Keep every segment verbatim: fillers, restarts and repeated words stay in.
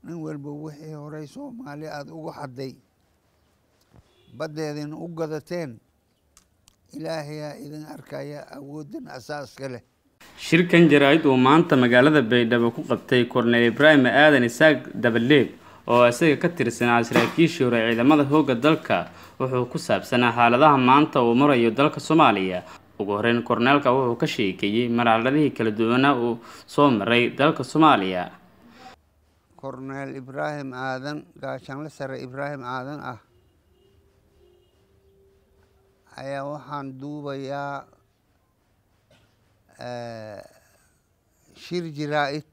nin walba wixii horey Soomaali aad ugu xaday badeedin u gadateen ilaahay idin arkaya awoodin asaaska leh. shirkan jaraa'id oo maanta magaalada Baydhabo ku qabtay Cornel Ibrahim Aadan Isaaq Dabaleeb oo isaga ka tirsan saraakiishii hore ciidamada hogga dalka wuxuu ku saabsanaa xaaladaha maanta oo marayo dalka Soomaaliya. ugu horeyn Cornelka wuxuu ka sheekayay marxaladihii kala duwan oo soo maray dalka Soomaaliya. Cornel Ibrahim Aadan gaashaanle sare Ibrahim Aadan ah ayaa waxaan duubayaa shir jaraa'id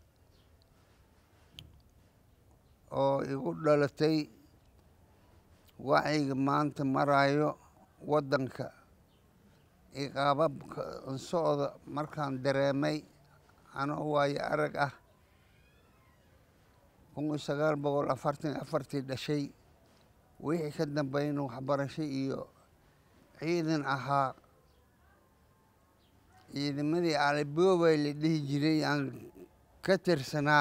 oo igu dhalatay wacyiga maanta marayo waddanka iqaababka socda markaan dareemay anoo waayo arag ah kun sagaal boqol afartan iyo afartii dhashay wixii ka dambeeyay waxbarasho iyo ciidan ahaa ciidamadii Aliboobay la dhihi jiray aan ka tirsanaa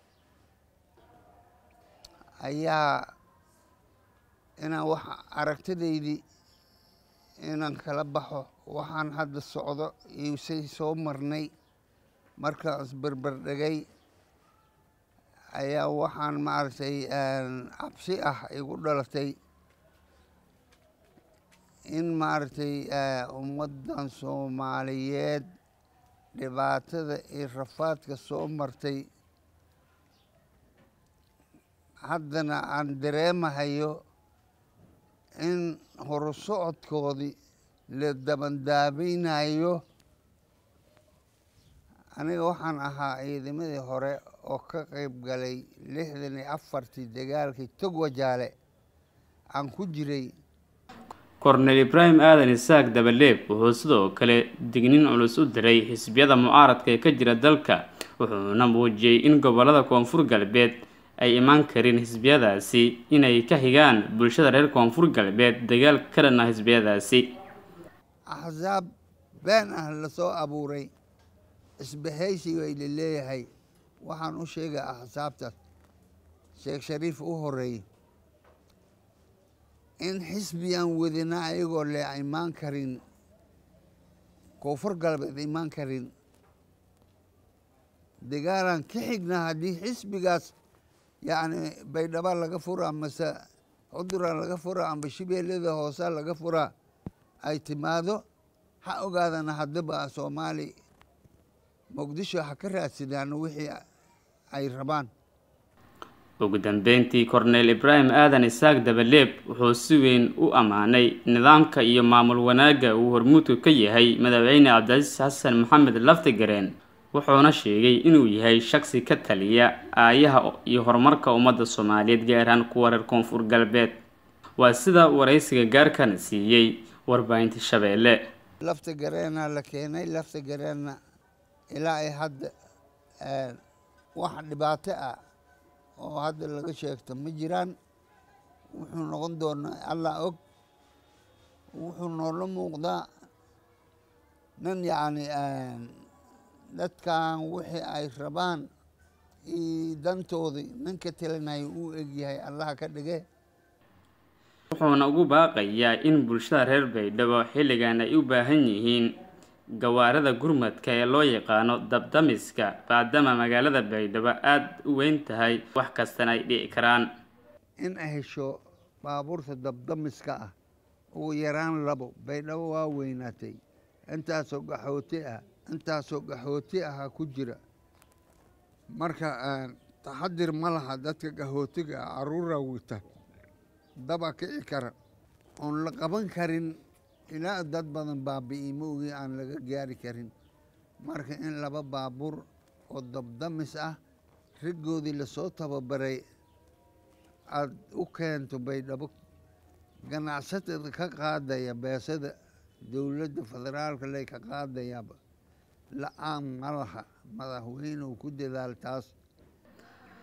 ayaa inaan wax aragtidaydii inaan kala baxo waxaan hadda socdo iyo say soo marnay markaan isbarbar dhigay ayaa waxaan maartay cabsi ah igu dhalatay in maartay ummadan Soomaaliyeed dhibaatada iyo rafaadka soo martay haddana aan dareemahayo in horusocodkoodii la dabandaabaynayo. aniga waxaan ahaa ciidamadii hore oo ka qayb galay lixdan iyo afartii dagaalkii Togwajaale aan ku jiray. Cornel Ibrahim Aadan Isaaq Dabaleeb wuxuu sidoo kale digniin culus u diray xisbiyada mucaaradka ee ka jira dalka wuxuuna muujiyay in gobolada Koonfur Galbeed ay imaan karin xisbiyadaasi inay ka xigaan bulshada reer Koonfur Galbeed dagaal ka dhan ah xisbiyadaasi. axzaab been ah la soo abuuray isbahaysi way leeyahay waxaan u sheegay axsaabtaas Sheekh Shariif u horeeyay in xisbiyan wadina ayagoo le imaan karin Koonfur Galbeed imaan karin dagaalan ka xigna haddii xisbigaas yani Baydhabo laga fura mase Cuduraan laga fura amba Shabeellada Hoose laga fura ay timaado ha ogaadana haddaba Soomaali Muqdisho ha ka raadsadaan wixii ay rabaan. ugu dambeyntii Cornel Ibrahim Aadan Isaaq Dabaleeb wuxuu si weyn u amaanay nidaamka iyo maamul wanaagga uu hormuudka ka yahay madaxweyne Cabdicasiis Xasan Maxamed Laftagareen wuxuuna sheegay inuu yahay shakhsi ka taliya aayaha iyo horumarka ummadda Soomaaliyeed gaar ahaan kuwa reer Koonfur Galbeed. waa sida waraysiga gaarkan siiyay warbaahinta Shabeelle. Laftagareen la keenay Laftagareen ilaa ay hadda wax dhibaato ah oo hadda laga sheegto ma jiraan. wuxuu noqon doonaa Allah og wuxuu noola muuqdaa nin yani dadkan wixii ay rabaan iyo dantoodii ninka talinay uu egyahay Allah ka dhigay. wuxuuna ugu baaqayaa in bulshada reer Baydhabo xilligan ay u baahan yihiin gawaarida gurmadka ee loo yaqaano dabdamiska maadaama magaalada Baydhabo aad u weyn tahay wax kastana ay dhici karaan. in ay hesho baabuurta dabdamiska ah ugu yaraan labo Baydhabo waa weynaatay intaasoo gaxooti ah intaasoo gaxooti ah ku jira marka taxadir ma laha dadka gaxootiga caruura wita daba kici kara oon la qaban karin ilaa dad badan baabi'i moogi aan laga gaari karin. marka in laba baabuur oo dabdamis ah rigoodii la soo tababaray aad u keento Baydhabo ganacsatada ka qaadaya beesada dowladda federaalka leh ka qaadaya la'aan malaha madaxweynuhu ku dadaal taas.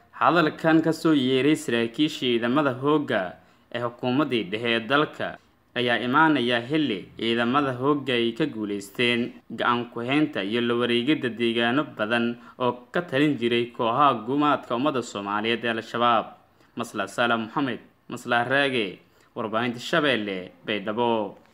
hadalkan ka soo yeeray saraakiisha ciidamada hogga ee xukuumadda dhexe ee dalka ayaa imaanaya xilli ciidamada hogga ay ka guuleysteen gacan ku haynta iyo la wareegida deegaano badan oo ka talin jiray kooxaha gumaadka ummadda Soomaaliyeed ee Al-Shabaab. Maslax Salam Mohamed, Maslax Raage, warbaahinta Shabeelle, Baydhabo.